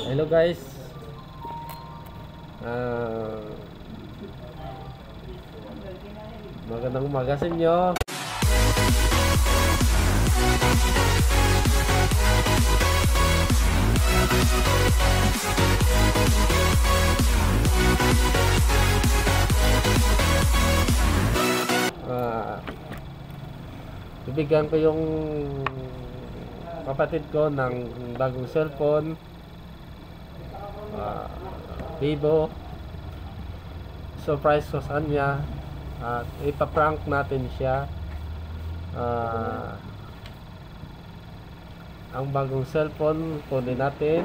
Hello guys. Magandang umaga sa inyo. Bibigyan ko yung kapatid ko ng bagong cellphone, Vivo. Surprise ko sa kanya at ipaprank natin siya. Ang bagong cellphone kunin natin.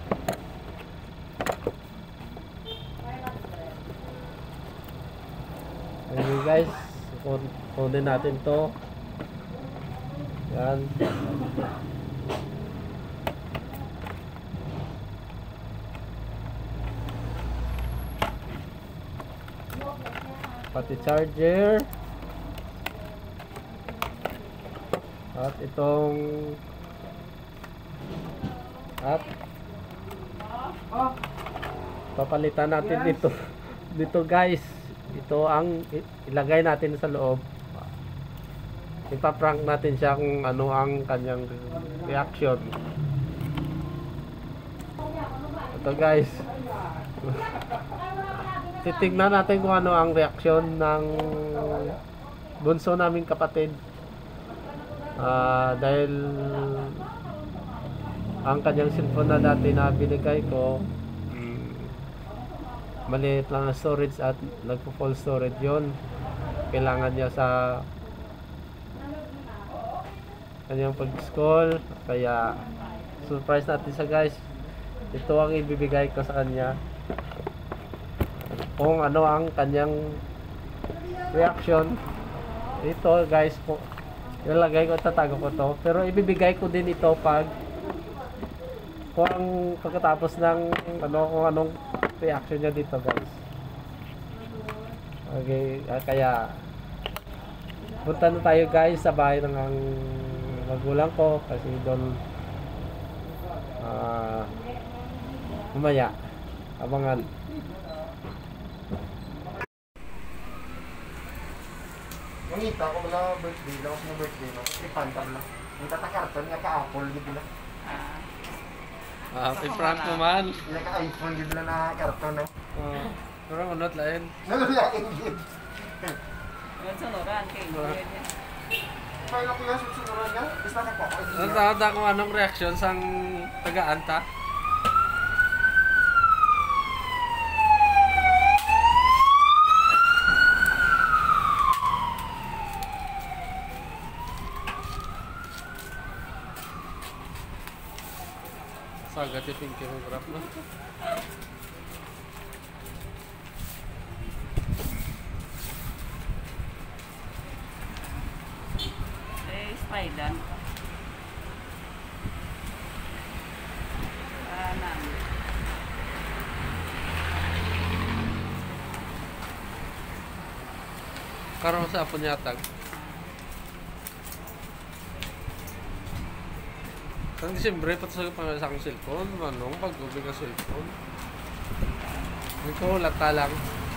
Ayun guys, kunin natin to. Yan. Pati charger. At itong papalitan natin dito guys. Ito ang ilagay natin sa loob. Ipaprank natin siya kung ano ang kanyang reaction. Ito guys. Titignan natin kung ano ang reaksyon ng bunso naming kapatid. Dahil ang kanyang cellphone na dati na binigay ko, maliit lang ang storage at nagpo-full storage yon. Kailangan niya sa kanyang pag-scroll, kaya surprise natin sa guys. Ito ang ibibigay ko sa kanya kung ano ang kanyang reaction. Ito guys po, ilalagay ko, tatago ko to, pero ibibigay ko din ito kung pagkatapos ng kung anong reaction niya dito guys. Okay, kaya punta na tayo guys sa bahay ng magulang ko kasi doon mamaya abangan. Nangita ko wala birthday lang ako birthday no. Ipandar lang. Yung tatakarton nga ka-Apple gid na. Prank naman. Yung ka-iPhone gid na karton no. Pero unot lain. Nalulain gid. Sunuran kay Paano ko yung susunuran nga? Basta ka po. Nanda kung anong reaction sang taga-anta. Sagat yung pinky mo grab na. Spider. Karon sa apon yatag. Kang Disyembre pat sa pangasang cellphone, manong pag-ubi ka cellphone. Ito lata lang.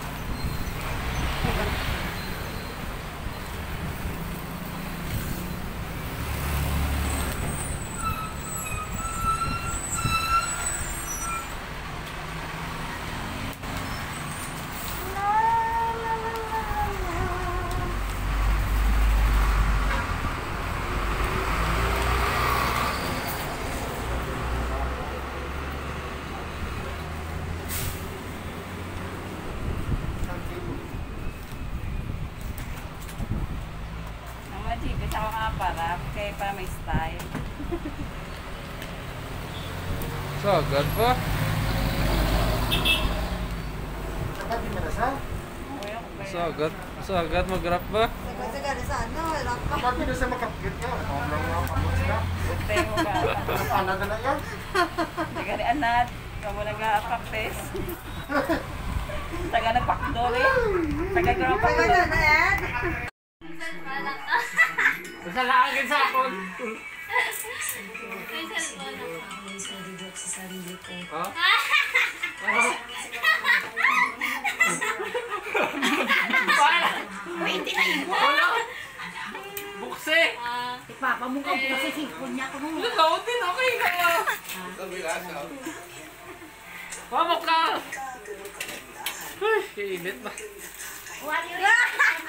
Bisa ko nga para may style. Sagat ba? Sagat din na sa? Sagat mag-rap ba? Sagat sa ano, rap pa. Sagat din sa makapit ka. Kung lang mga kamot sila. Utay mo ka. Ano na yan? Taga ni Anad. Kamu nag-a-practice. Taga nagpakdol eh. Taga ko ng pakdol. Sagat na yan. Basta laangin sa akon. May cellphone ako. Oh? Pwede na yun. Wala! Buksi! Papa mo ka, kasi cellphone niya ako nung. Ikaw din, okay ka! Pamok ka! Ay, kainit ba? Wala yun.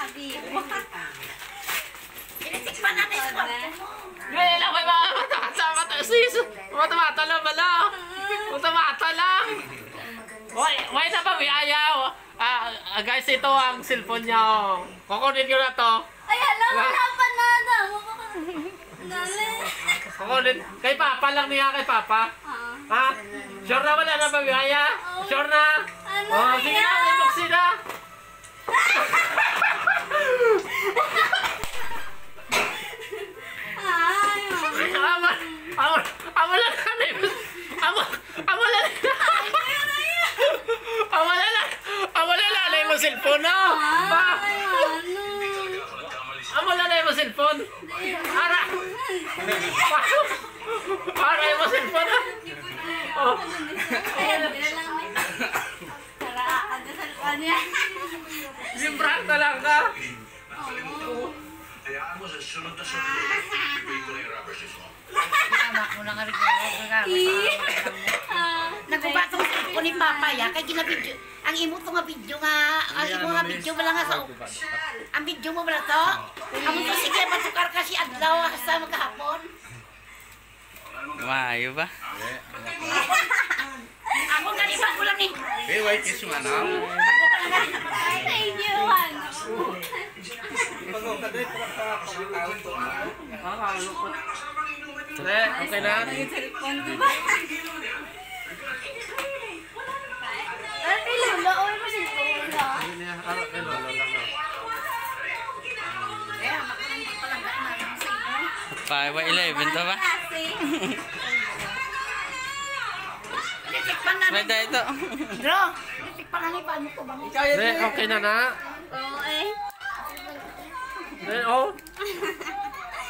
Initikpan natin sa cellphone mo. Ngayon lang may mga mata sis! Mata lang bala! Mata lang! Why na ba may ayaw? Guys, ito ang cellphone niya. Oh. Kukunin ko na to. Ay, alam mo na pa na. Dali. Kukunin. Kay Papa lang niya, kay Papa. Ha? Sure na wala na ba may aya? Sure na? Ano Oh, sige na, may buksin na. Amolalay mo cellphone na. Amolalay mo cellphone. Aray mo cellphone na. Oh. Limbrak na lang ka. Hayaan mo sa sunod na sunod. Ibigay ko na yung rubber shoes mo. Tama ko na nga rin nagkubato ko sa cellphone ni Papa ya, kaya ginabidyo. Ang imo to nga video nga, ang imo nga video wala nga sa ang video mo wala to? Amo to sige, masukar ka si adlaw sa magkahapon. Mayo ba? Ako ganiban ko lang ni. White kiss mo na. Thank you, Han. Okay na? Cellphone, di ba? Ay, lula. Oy, mo cellphone na. Pa 11 to ba? Tikpan na. Pwede ito. Bro, tikpan na ni paano ko bang? Okay na na? Oo, eh. Oh.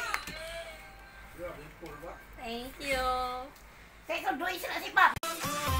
Thank you. Kaya ito doon sila si Papa.